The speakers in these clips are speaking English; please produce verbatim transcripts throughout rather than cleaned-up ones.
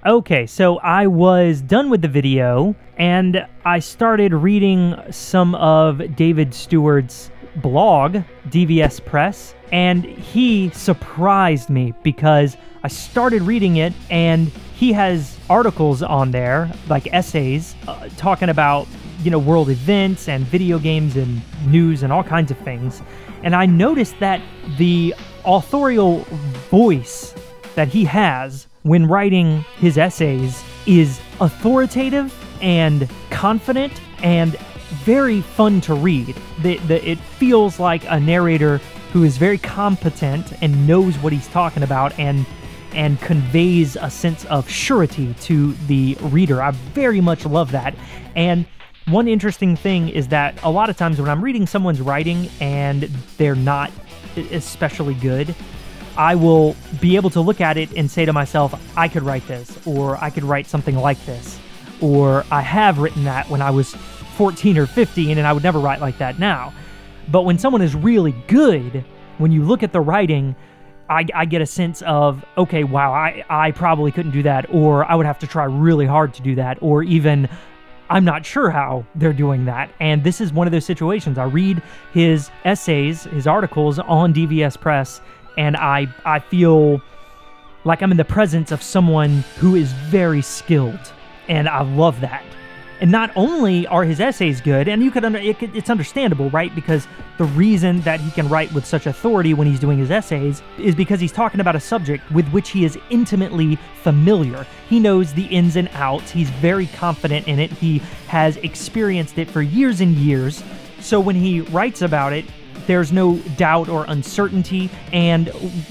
Okay, so I was done with the video, and I started reading some of David Stewart's blog, D V S Press, and he surprised me because I started reading it, and he has articles on there, like essays, uh, talking about, you know, world events and video games and news and all kinds of things. And I noticed that the authorial voice that he has when writing his essays is authoritative and confident and very fun to read. The, the, it feels like a narrator who is very competent and knows what he's talking about and and conveys a sense of surety to the reader. I very much love that. And one interesting thing is that a lot of times when I'm reading someone's writing and they're not especially good, I will be able to look at it and say to myself, I could write this, or I could write something like this, or I have written that when I was fourteen or fifteen and I would never write like that now. But when someone is really good, when you look at the writing, I, I get a sense of, okay, wow, I, I probably couldn't do that, or I would have to try really hard to do that, or even I'm not sure how they're doing that. And this is one of those situations. I read his essays, his articles on D V S Press, and I, I feel like I'm in the presence of someone who is very skilled, and I love that. And not only are his essays good, and you could under, it, it's understandable, right? Because the reason that he can write with such authority when he's doing his essays is because he's talking about a subject with which he is intimately familiar. He knows the ins and outs. He's very confident in it. He has experienced it for years and years. So when he writes about it, there's no doubt or uncertainty, and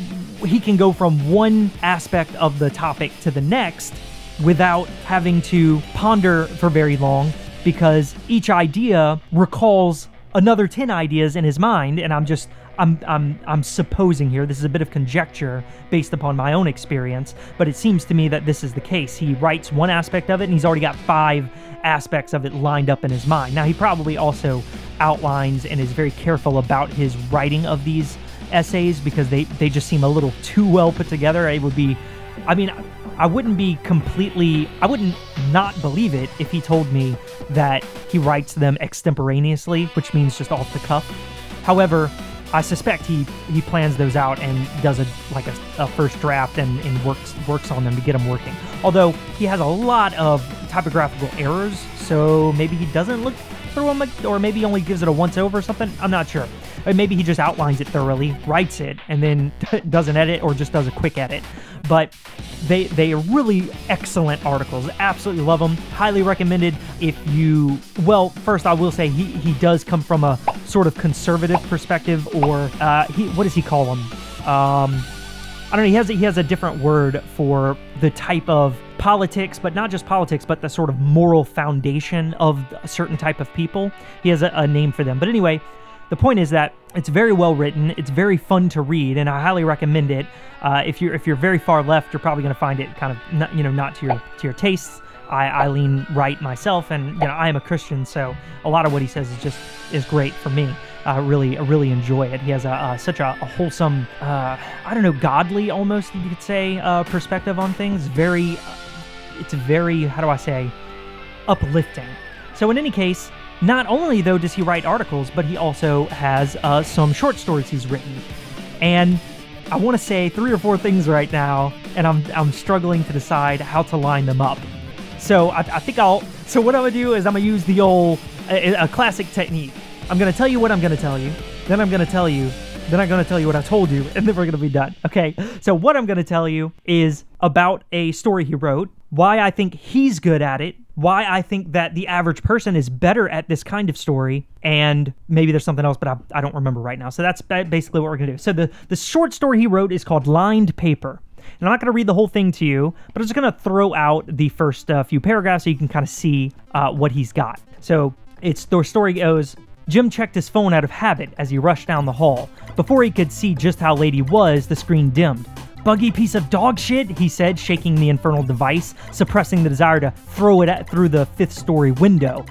he can go from one aspect of the topic to the next without having to ponder for very long, because each idea recalls another ten ideas in his mind. And I'm just, I'm, I'm, I'm supposing here, this is a bit of conjecture based upon my own experience, but it seems to me that this is the case. He writes one aspect of it and he's already got five aspects of it lined up in his mind. Now, he probably also outlines and is very careful about his writing of these essays because they, they just seem a little too well put together. It would be, I mean, I wouldn't be completely, I wouldn't not believe it if he told me that he writes them extemporaneously, which means just off the cuff. However, I suspect he, he plans those out and does a like a, a first draft and, and works works on them to get them working. Although he has a lot of typographical errors, so maybe he doesn't look through them, or maybe he only gives it a once over or something. I'm not sure. Or maybe he just outlines it thoroughly, writes it, and then does an edit or just does a quick edit. But they they are really excellent articles. Absolutely love them. Highly recommended if you, well, first I will say he, he does come from a sort of conservative perspective, or uh, he what does he call them? Um, I don't know, he has, he has a different word for the type of politics, but not just politics, but the sort of moral foundation of a certain type of people. He has a, a name for them. But anyway, the point is that it's very well written, it's very fun to read, and I highly recommend it. Uh, if you're if you're very far left, you're probably going to find it kind of not, you know, not to your to your tastes. I, I lean right myself, and you know I am a Christian, so a lot of what he says is just is great for me. I uh, really I really enjoy it. He has a uh, such a, a wholesome, uh, I don't know, godly almost you could say uh, perspective on things. Very, uh, it's very how do I say, uplifting. So in any case, not only, though, does he write articles, but he also has uh, some short stories he's written. And I want to say three or four things right now, and I'm, I'm struggling to decide how to line them up. So I, I think I'll... So what I'm going to do is I'm going to use the old... A, a classic technique. I'm going to tell you what I'm going to tell you. Then I'm going to tell you. Then I'm going to tell you what I told you, and then we're going to be done. Okay, so what I'm going to tell you is about a story he wrote, why I think he's good at it, why I think that the average person is better at this kind of story, and maybe there's something else, but I, I don't remember right now. So that's basically what we're going to do. So the, the short story he wrote is called Lined Paper. And I'm not going to read the whole thing to you, but I'm just going to throw out the first uh, few paragraphs so you can kind of see uh, what he's got. So it's the story goes, Jim checked his phone out of habit as he rushed down the hall. Before he could see just how late he was, the screen dimmed. Buggy piece of dog shit, he said, shaking the infernal device, suppressing the desire to throw it at, through the fifth story window.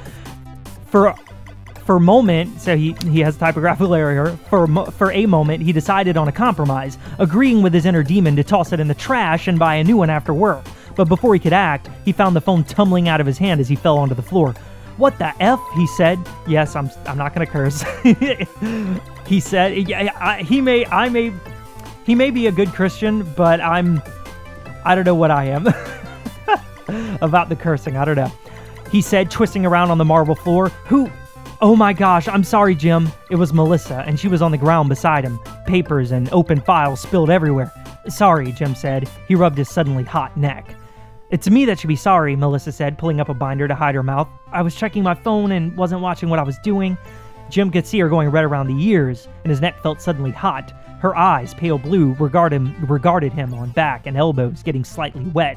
For for a moment, so he, he has typographical error, for, for a moment, he decided on a compromise, agreeing with his inner demon to toss it in the trash and buy a new one after work. but before he could act, he found the phone tumbling out of his hand as he fell onto the floor. "What the F?" he said. Yes, I'm I'm not gonna curse. He said, yeah, I, he may, I may, he may be a good Christian, but I'm, I don't know what I am about the cursing. I don't know. He said, twisting around on the marble floor. "Who? Oh my gosh, I'm sorry, Jim." It was Melissa, and she was on the ground beside him. Papers and open files spilled everywhere. "Sorry," Jim said. He rubbed his suddenly hot neck. "It's me that should be sorry," Melissa said, pulling up a binder to hide her mouth. "I was checking my phone and wasn't watching what I was doing." Jim could see her going red around the ears, and his neck felt suddenly hot. Her eyes, pale blue, regard him, regarded him on back and elbows, getting slightly wet.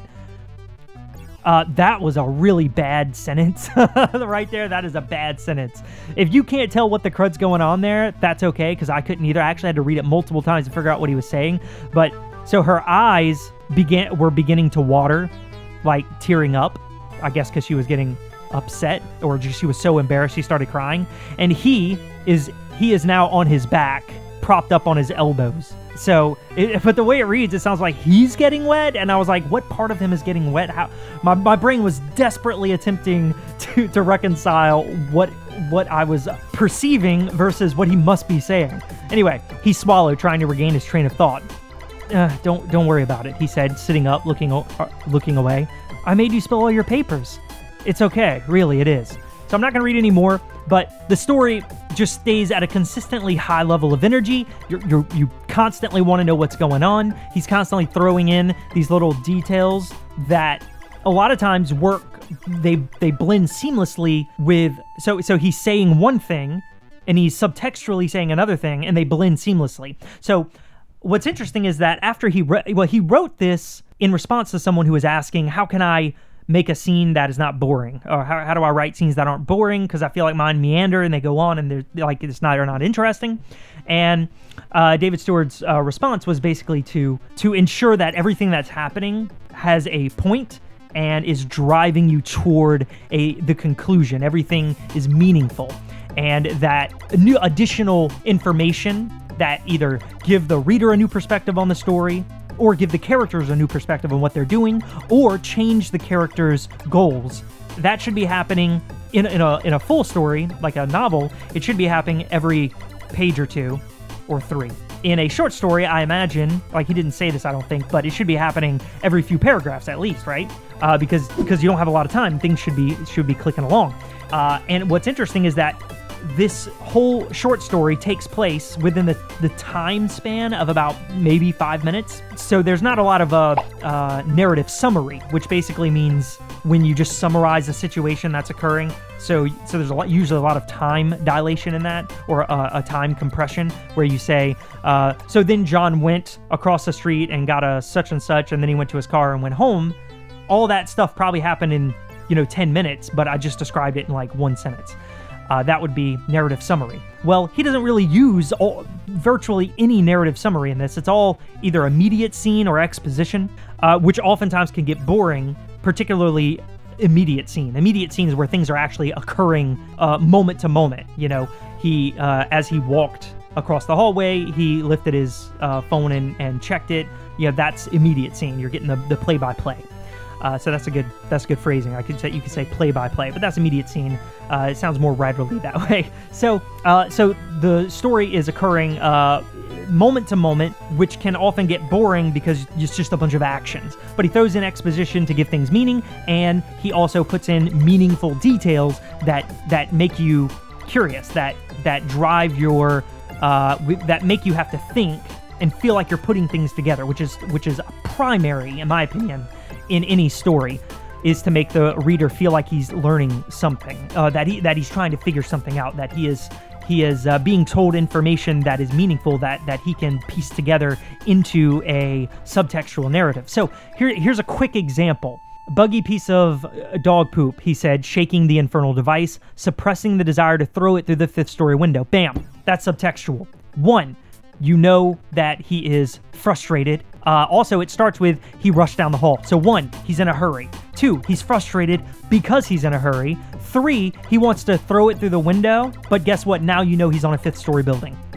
Uh, that was a really bad sentence. Right there, that is a bad sentence. If you can't tell what the crud's going on there, that's okay, because I couldn't either. I actually had to read it multiple times to figure out what he was saying. But, so her eyes began were beginning to water, like tearing up, I guess because she was getting upset, or just she was so embarrassed she started crying. And he is he is now on his back, propped up on his elbows. So, it, but the way it reads, it sounds like he's getting wet, and I was like, what part of him is getting wet? How my, my brain was desperately attempting to, to reconcile what what I was perceiving versus what he must be saying. Anyway, he swallowed, trying to regain his train of thought. Uh, don't don't worry about it, he said, sitting up, looking uh, looking away. "I made you spill all your papers. It's okay, really, it is." So I'm not going to read any more, but the story just stays at a consistently high level of energy. You're, you're, you constantly want to know what's going on. He's constantly throwing in these little details that a lot of times work, they they blend seamlessly with, so, so he's saying one thing, and he's subtextually saying another thing, and they blend seamlessly. So what's interesting is that after he, re- well, he wrote this in response to someone who was asking, how can I make a scene that is not boring, or how, how do I write scenes that aren't boring, because I feel like mine meander and they go on and they're like it's not or not interesting. And uh, David Stewart's uh, response was basically to to ensure that everything that's happening has a point and is driving you toward a the conclusion. Everything is meaningful, and that new additional information that either give the reader a new perspective on the story, or give the characters a new perspective on what they're doing, or change the characters' goals. That should be happening in, in, a, in a full story, like a novel. It should be happening every page or two, or three. In a short story, I imagine, like he didn't say this, I don't think, but it should be happening every few paragraphs at least, right? Uh, because because you don't have a lot of time, things should be should be clicking along. Uh, and what's interesting is that this whole short story takes place within the, the time span of about maybe five minutes. So there's not a lot of a uh, uh, narrative summary, which basically means when you just summarize a situation that's occurring. So so there's a lot, usually a lot of time dilation in that, or a, a time compression, where you say, uh, so then John went across the street and got a such and such, and then he went to his car and went home. All that stuff probably happened in, you know, ten minutes, but I just described it in like one sentence. Uh, that would be narrative summary. Well, he doesn't really use all, virtually any narrative summary in this. It's all either immediate scene or exposition, uh, which oftentimes can get boring, particularly immediate scene. Immediate scene is where things are actually occurring uh, moment to moment. You know, he, uh, as he walked across the hallway, he lifted his uh, phone and, and checked it. You know, that's immediate scene. You're getting the, the play-by-play. Uh, so that's a good that's good phrasing. I could say you could say play by play, but that's immediate scene. Uh, it sounds more writerly that way. So uh, so the story is occurring uh, moment to moment, which can often get boring because it's just a bunch of actions. But he throws in exposition to give things meaning, and he also puts in meaningful details that that make you curious, that that drive your uh, that make you have to think and feel like you're putting things together, which is which is primary, in my opinion, in any story, is to make the reader feel like he's learning something, uh, that he that he's trying to figure something out, that he is he is uh, being told information that is meaningful, that that he can piece together into a subtextual narrative. So here here's a quick example. Buggy piece of dog poop, he said, shaking the infernal device, suppressing the desire to throw it through the fifth story window. Bam, that's subtextual. One, you know that he is frustrated. Uh, also, it starts with, he rushed down the hall. So one, he's in a hurry. Two, he's frustrated because he's in a hurry. Three, he wants to throw it through the window, but guess what? Now you know he's on a fifth story building.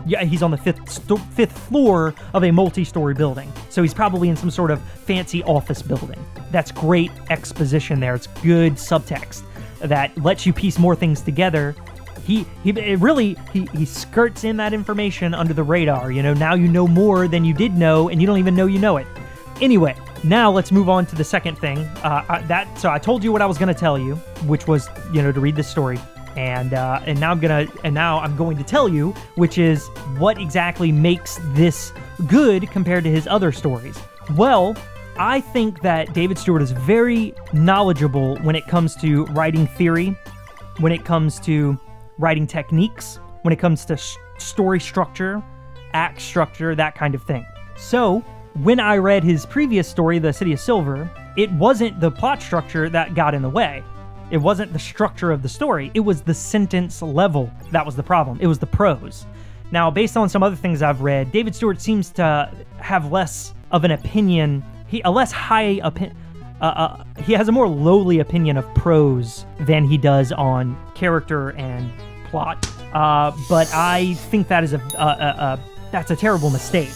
Yeah, he's on the fifth sto- fifth floor of a multi-story building. So he's probably in some sort of fancy office building. That's great exposition there. It's good subtext that lets you piece more things together. He he it really he he skirts in that information under the radar. You know, now you know more than you did know, and you don't even know you know it. Anyway, now let's move on to the second thing. Uh, I, that so I told you what I was going to tell you, which was, you know, to read this story. And uh, and now I'm gonna and now I'm going to tell you, which is what exactly makes this good compared to his other stories. Well, I think that David Stewart is very knowledgeable when it comes to writing theory, when it comes to writing techniques, when it comes to sh- story structure, act structure, that kind of thing. So when I read his previous story, The City of Silver, it wasn't the plot structure that got in the way. It wasn't the structure of the story. It was the sentence level that was the problem. It was the prose. Now, based on some other things I've read, David Stewart seems to have less of an opinion, he a less high opinion, uh, uh, he has a more lowly opinion of prose than he does on character and plot. Uh, but I think that is a, a, a, a that's a terrible mistake,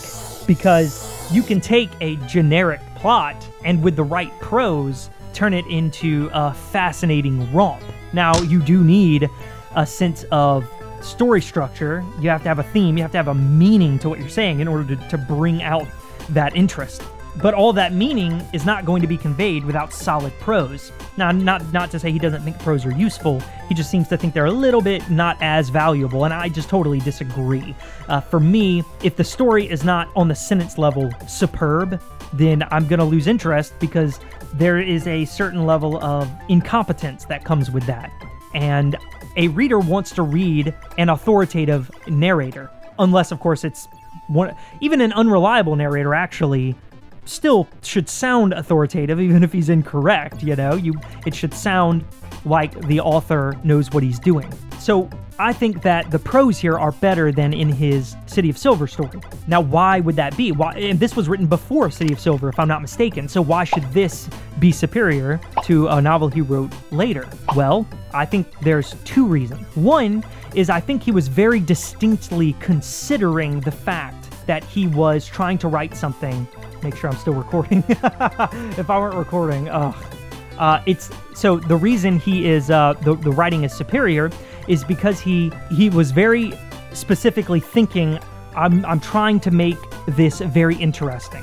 because you can take a generic plot and with the right prose, turn it into a fascinating romp. Now, you do need a sense of story structure. You have to have a theme. You have to have a meaning to what you're saying in order to, to bring out that interest. But all that meaning is not going to be conveyed without solid prose. Now, not, not to say he doesn't think prose are useful. He just seems to think they're a little bit not as valuable, and I just totally disagree. Uh, for me, if the story is not on the sentence level superb, then I'm going to lose interest, because there is a certain level of incompetence that comes with that. And a reader wants to read an authoritative narrator, unless, of course, it's one, even an unreliable narrator actually still should sound authoritative, even if he's incorrect. You know, you it should sound like the author knows what he's doing. So I think that the prose here are better than in his City of Silver story. Now, why would that be? Why? And this was written before City of Silver, if I'm not mistaken. So why should this be superior to a novel he wrote later? Well, I think there's two reasons. One is I think he was very distinctly considering the fact that he was trying to write something. Make sure I'm still recording. If I weren't recording, ugh. Uh, it's so the reason he is uh, the the writing is superior is because he he was very specifically thinking, I'm I'm trying to make this very interesting.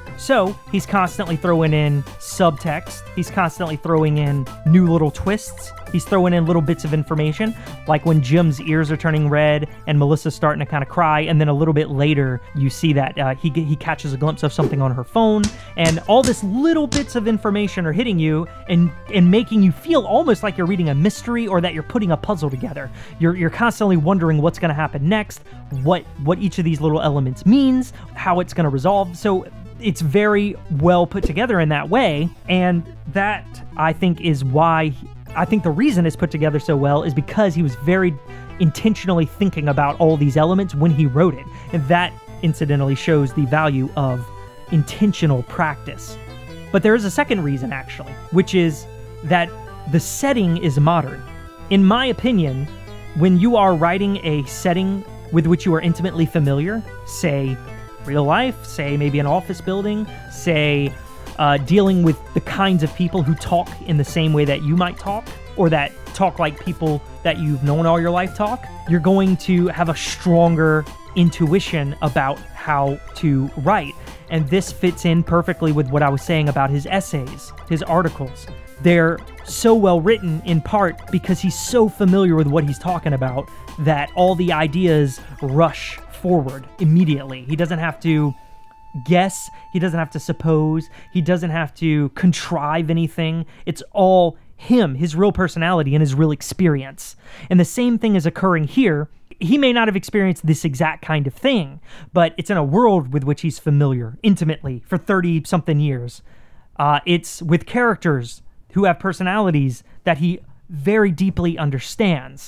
So he's constantly throwing in subtext. He's constantly throwing in new little twists. He's throwing in little bits of information, like when Jim's ears are turning red and Melissa's starting to kind of cry, and then a little bit later you see that uh, he he catches a glimpse of something on her phone, and all this little bits of information are hitting you and and making you feel almost like you're reading a mystery or that you're putting a puzzle together. You're you're constantly wondering what's going to happen next, what what each of these little elements means, how it's going to resolve. So it's very well put together in that way, and that, I think, is why I think the reason it's put together so well is because he was very intentionally thinking about all these elements when he wrote it, and that incidentally shows the value of intentional practice. But there is a second reason, actually, which is that the setting is modern. In my opinion, when you are writing a setting with which you are intimately familiar, say real life, say maybe an office building, say uh, dealing with the kinds of people who talk in the same way that you might talk, or that talk like people that you've known all your life talk, you're going to have a stronger intuition about how to write. And this fits in perfectly with what I was saying about his essays, his articles. They're so well written in part because he's so familiar with what he's talking about that all the ideas rush forward immediately. He doesn't have to guess. He doesn't have to suppose. He doesn't have to contrive anything. It's all him, his real personality and his real experience. And the same thing is occurring here. He may not have experienced this exact kind of thing, but it's in a world with which he's familiar intimately for thirty-something years. Uh, it's with characters who have personalities that he very deeply understands.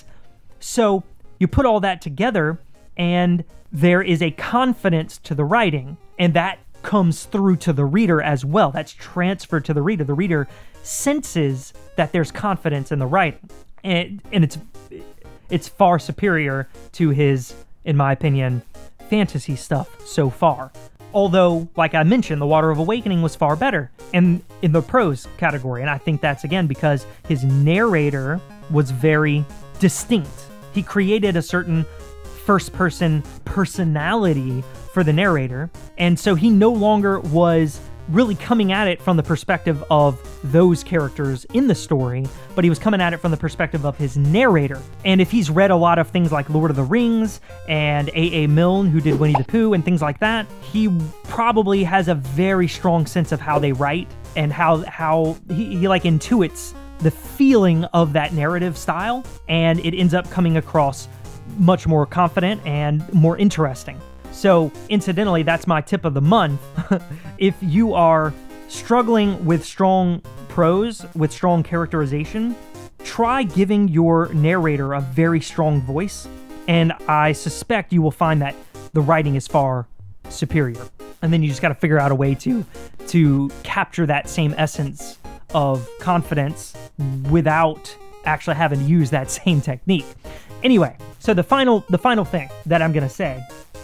So you put all that together, and there is a confidence to the writing, and that comes through to the reader as well. That's transferred to the reader. The reader senses that there's confidence in the writing, and and it's it's far superior to his in my opinion, fantasy stuff so far. Although, like I mentioned, The Water of Awakening was far better in, in the prose category, and I think that's, again, because his narrator was very distinct. He created a certain first-person personality for the narrator, and so he no longer was really coming at it from the perspective of those characters in the story, but he was coming at it from the perspective of his narrator. And if he's read a lot of things like Lord of the Rings and A A Milne, who did Winnie the Pooh and things like that, he probably has a very strong sense of how they write and how how he, he like intuits the feeling of that narrative style, and it ends up coming across much more confident and more interesting. So, incidentally, that's my tip of the month. If you are struggling with strong prose, with strong characterization, try giving your narrator a very strong voice, and I suspect you will find that the writing is far superior. And then you just got to figure out a way to, to capture that same essence of confidence without actually having to use that same technique. Anyway, so the final, the final thing that I'm going to say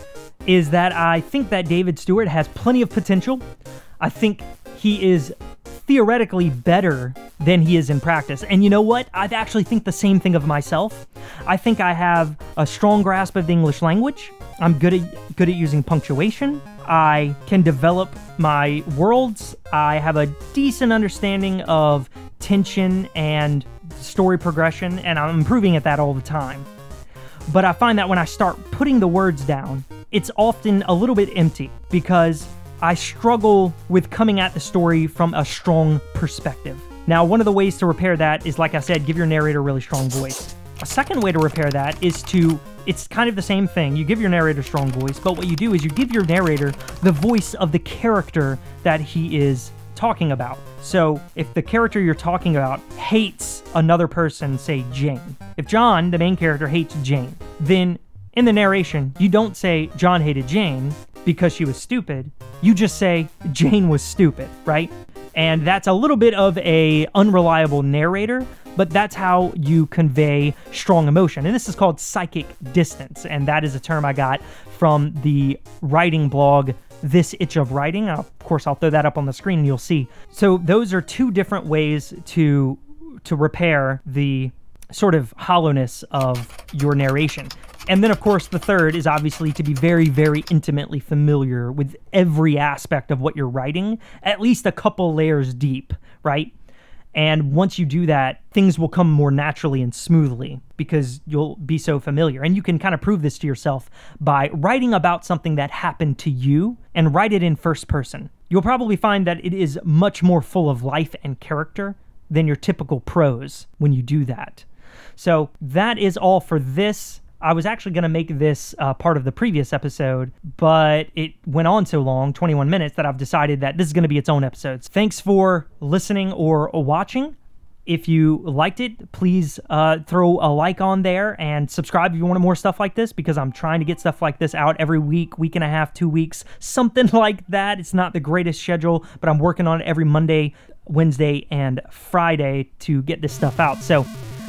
is that I think that David Stewart has plenty of potential. I think he is theoretically better than he is in practice. And you know what? I actually think the same thing of myself. I think I have a strong grasp of the English language. I'm good at good at using punctuation. I can develop my worlds. I have a decent understanding of tension and story progression, and I'm improving at that all the time. But I find that when I start putting the words down, it's often a little bit empty because I struggle with coming at the story from a strong perspective. Now, one of the ways to repair that is, like I said, give your narrator a really strong voice. A second way to repair that is to, it's kind of the same thing. You give your narrator a strong voice, but what you do is you give your narrator the voice of the character that he is talking about. So if the character you're talking about hates another person, say Jane, if John, the main character, hates Jane, then in the narration, you don't say John hated Jane because she was stupid. You just say Jane was stupid, right? And that's a little bit of a unreliable narrator, but that's how you convey strong emotion. And this is called psychic distance, and that is a term I got from the writing blog This Itch of Writing. Of course, I'll throw that up on the screen and you'll see. So those are two different ways to to repair the sort of hollowness of your narration. And then, of course, the third is obviously to be very, very intimately familiar with every aspect of what you're writing, at least a couple layers deep, right? And once you do that, things will come more naturally and smoothly because you'll be so familiar. And you can kind of prove this to yourself by writing about something that happened to you and write it in first person. You'll probably find that it is much more full of life and character than your typical prose when you do that. So that is all for this. I was actually going to make this uh, part of the previous episode, but it went on so long, twenty-one minutes, that I've decided that this is going to be its own episode. Thanks for listening or watching. If you liked it, please uh, throw a like on there and subscribe if you want more stuff like this, because I'm trying to get stuff like this out every week, week and a half, two weeks, something like that. It's not the greatest schedule, but I'm working on it every Monday, Wednesday, and Friday to get this stuff out. So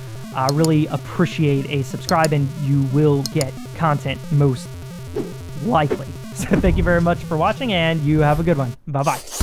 I really appreciate a subscribe, and you will get content most likely. So thank you very much for watching, and you have a good one. Bye-bye.